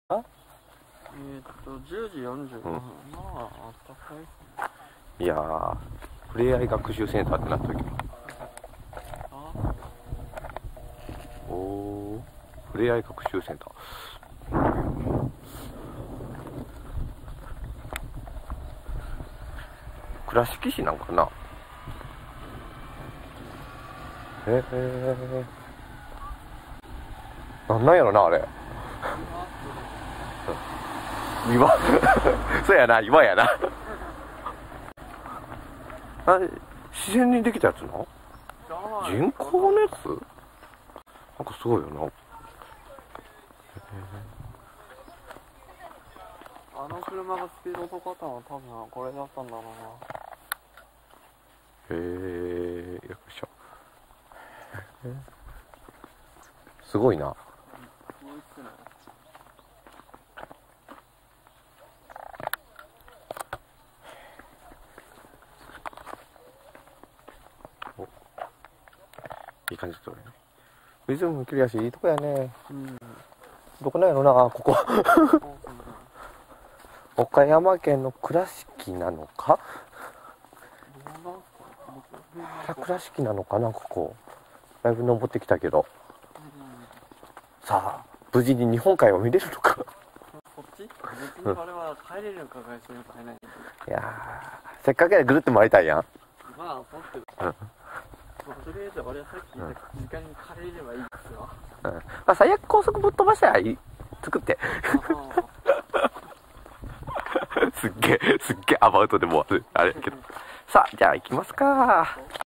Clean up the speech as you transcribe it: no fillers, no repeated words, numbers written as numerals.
10時45分、まあ、あったかいっすね。 いやー、ふれあい学習センターってなっとるけど。おー、ふれあい学習センター。倉敷市なんかな。なんやろな、あれ。岩そうやな、岩やな。あれ、自然にできたやつな。人工のやつなんかすごいよな。 あの車がスピード遅かったのは多分これだったんだろうな。 よいしょ。すごいな。 すごいっすね。 いい感じとね。湖もきれいやし、いいとこやね。 うん。 どこなんやろな、ここ。岡山県の倉敷なのか。倉敷なのかな、ここ。だいぶ登ってきたけど。さあ、無事に日本海を見れるのか。 こっち別に我は帰れるのか帰れるのか帰れない。 いやー、せっかくやでぐるって回りたいやん。 まあ、そうっすけど。まあ、とりあえず俺はさっき言った時間に帰れればいいですよ。 まあ、最悪高速ぶっ飛ばしたら作って。すっげえアバウトでもあれやけど。さあ、じゃあ行きますか。